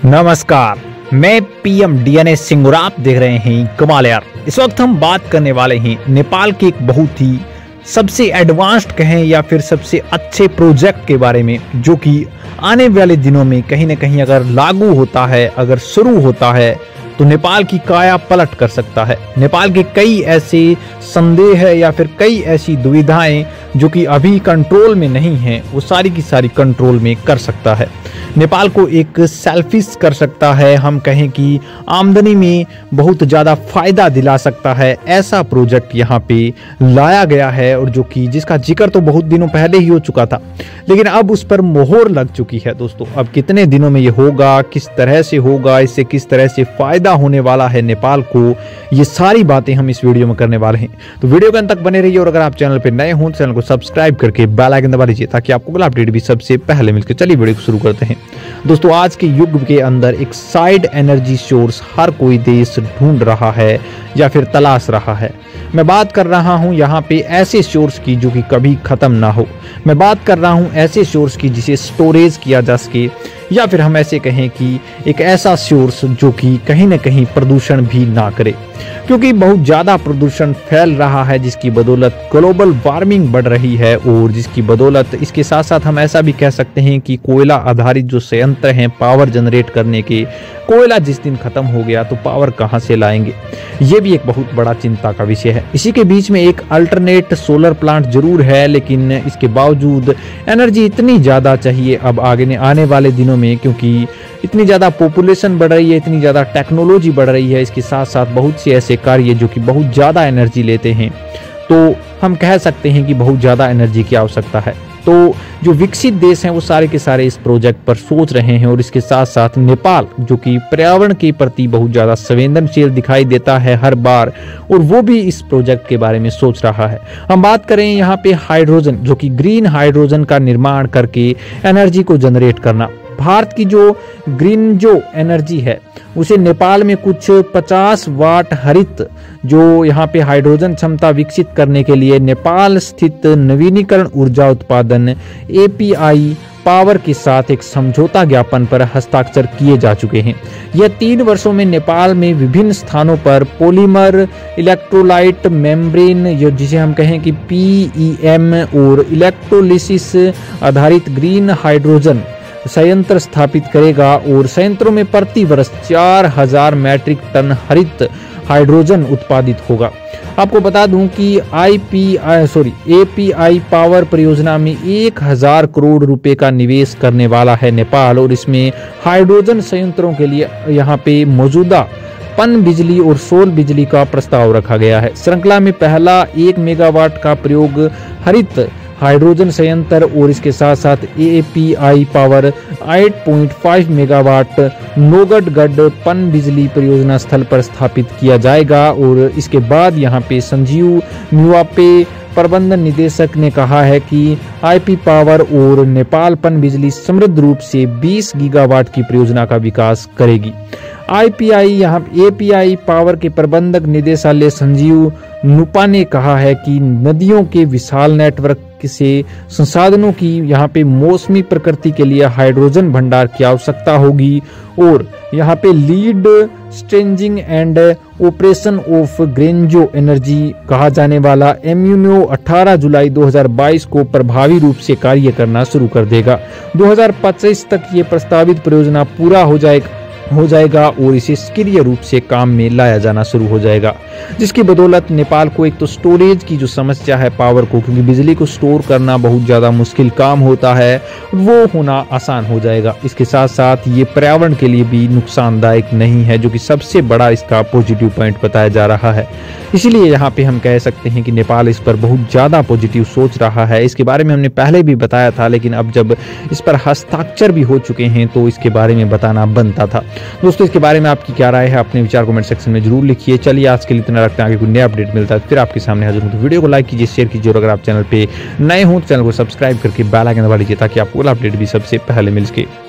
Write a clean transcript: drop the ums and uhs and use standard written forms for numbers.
नमस्कार, मैं PM DNA Singh और आप देख रहे हैं कमाल यार। इस वक्त हम बात करने वाले हैं नेपाल के एक बहुत ही सबसे एडवांस्ड कहें या फिर सबसे अच्छे प्रोजेक्ट के बारे में, जो कि आने वाले दिनों में कहीं ना कहीं अगर लागू होता है, अगर शुरू होता है तो नेपाल की काया पलट कर सकता है। नेपाल के कई ऐसे संदेह है या फिर कई ऐसी दुविधाएं जो कि अभी कंट्रोल में नहीं हैं, वो सारी की सारी कंट्रोल में कर सकता है। नेपाल को एक सेल्फिश कर सकता है, हम कहें कि आमदनी में बहुत ज़्यादा फायदा दिला सकता है। ऐसा प्रोजेक्ट यहाँ पे लाया गया है और जो कि जिसका जिक्र तो बहुत दिनों पहले ही हो चुका था, लेकिन अब उस पर मोहर लग चुकी है। दोस्तों, अब कितने दिनों में ये होगा, किस तरह से होगा, इससे किस तरह से फायदा होने वाला है नेपाल को, ये सारी बातें हम इस वीडियो में करने वाले हैं। तो वीडियो के अंत तक बने रहिए और अगर आप चैनल पर नए हों तो चैनल को सब्सक्राइब करके बेल आइकन दबा लीजिए ताकि आपको अगला अपडेट भी सबसे पहले मिलकर। चलिए वीडियो को शुरू करते हैं। दोस्तों, आज के युग के अंदर एक साइड एनर्जी सोर्स हर कोई देश ढूंढ रहा है या फिर तलाश रहा है। मैं बात कर रहा हूं यहाँ पे ऐसे सोर्स की जो कि कभी खत्म ना हो। मैं बात कर रहा हूं ऐसे सोर्स की जिसे स्टोरेज किया जा सके, या फिर हम ऐसे कहें कि एक ऐसा सोर्स जो कि कहीं ना कहीं प्रदूषण भी ना करे, क्योंकि बहुत ज़्यादा प्रदूषण फैल रहा है जिसकी बदौलत ग्लोबल वार्मिंग बढ़ रही है। और जिसकी बदौलत इसके साथ साथ हम ऐसा भी कह सकते हैं कि कोयला आधारित जो संयंत्र हैं पावर जनरेट करने के, कोयला जिस दिन खत्म हो गया तो पावर कहाँ से लाएंगे, ये भी एक बहुत बड़ा चिंता का विषय है। इसी के बीच में एक अल्टरनेट सोलर प्लांट जरूर है, लेकिन इसके बावजूद एनर्जी इतनी ज़्यादा चाहिए अब आने वाले दिनों में, क्योंकि इतनी ज़्यादा पॉपुलेशन बढ़ रही है, इतनी ज़्यादा टेक्नोलॉजी बढ़ रही है। इसके साथ साथ बहुत से ऐसे कार्य जो कि बहुत ज़्यादा एनर्जी लेते हैं, तो हम कह सकते हैं कि बहुत ज़्यादा एनर्जी की आवश्यकता है। तो जो विकसित देश हैं वो सारे के सारे इस प्रोजेक्ट पर सोच रहे हैं। और इसके साथ साथ नेपाल जो कि पर्यावरण के प्रति बहुत ज़्यादा संवेदनशील दिखाई देता है हर बार, और वो भी इस प्रोजेक्ट के बारे में सोच रहा है। हम बात करें यहाँ पे हाइड्रोजन, जो कि ग्रीन हाइड्रोजन का निर्माण करके एनर्जी को जनरेट करना। भारत की जो ग्रीन जो एनर्जी है उसे नेपाल में कुछ 50 वाट हरित जो यहाँ पे हाइड्रोजन क्षमता विकसित करने के लिए नेपाल स्थित नवीनीकरण ऊर्जा उत्पादन एपीआई पावर के साथ एक समझौता ज्ञापन पर हस्ताक्षर किए जा चुके हैं। यह 3 वर्षों में नेपाल में विभिन्न स्थानों पर पॉलीमर इलेक्ट्रोलाइट मेम्ब्रेन, जिसे हम कहें कि पीईएम, और इलेक्ट्रोलिसिस आधारित ग्रीन हाइड्रोजन संयंत्र स्थापित करेगा। और संयंत्रों में प्रति वर्ष 4000 मैट्रिक टन हरित हाइड्रोजन उत्पादित होगा। आपको बता दूं कि एपीआई पावर परियोजना में 1000 करोड़ रुपए का निवेश करने वाला है नेपाल, और इसमें हाइड्रोजन संयंत्रों के लिए यहाँ पे मौजूदा पन बिजली और सौर बिजली का प्रस्ताव रखा गया है। श्रृंखला में पहला 1 मेगावाट का प्रयोग हरित हाइड्रोजन संयंत्र और इसके साथ साथ एपीआई पावर 8.5 मेगावाट नोगडगढ़ पन बिजली परियोजना स्थल पर स्थापित किया जाएगा। और इसके बाद यहाँ पे संजीव न्युआपे प्रबंधन निदेशक ने कहा है कि आईपी पावर और नेपाल पन बिजली समृद्ध रूप से 20 गीगावाट की परियोजना का विकास करेगी। एपीआई पावर के प्रबंधक निदेशालय संजीव नुपा ने कहा है कि नदियों के विशाल नेटवर्क से संसाधनों की यहाँ पे मौसमी प्रकृति के लिए हाइड्रोजन भंडार की आवश्यकता होगी। और यहाँ पे lead strengthening and operation of green energy कहा जाने वाला एम्यूनो 18 जुलाई 2022 को प्रभावी रूप से कार्य करना शुरू कर देगा। 2025 तक ये प्रस्तावित परियोजना पूरा हो जाएगा और इसे सक्रिय रूप से काम में लाया जाना शुरू हो जाएगा, जिसकी बदौलत नेपाल को एक तो स्टोरेज की जो समस्या है पावर को, क्योंकि बिजली को स्टोर करना बहुत ज़्यादा मुश्किल काम होता है, वो होना आसान हो जाएगा। इसके साथ साथ ये पर्यावरण के लिए भी नुकसानदायक नहीं है, जो कि सबसे बड़ा इसका पॉजिटिव पॉइंट बताया जा रहा है। इसीलिए यहाँ पे हम कह सकते हैं कि नेपाल इस पर बहुत ज़्यादा पॉजिटिव सोच रहा है। इसके बारे में हमने पहले भी बताया था, लेकिन अब जब इस पर हस्ताक्षर भी हो चुके हैं तो इसके बारे में बताना बनता था। दोस्तों, इसके बारे में आपकी क्या राय है, अपने विचार कमेंट सेक्शन में जरूर लिखिए। चलिए आज के लिए इतना रखते हैं, आगे कोई नया अपडेट मिलता है फिर आपके सामने हाजिर हूं। तो वीडियो को लाइक कीजिए, शेयर कीजिए, और अगर आप चैनल पे नए हों तो चैनल को सब्सक्राइब करके बेल आइकन दबा लीजिए ताकि आपको अगला अपडेट भी सबसे पहले मिल सके।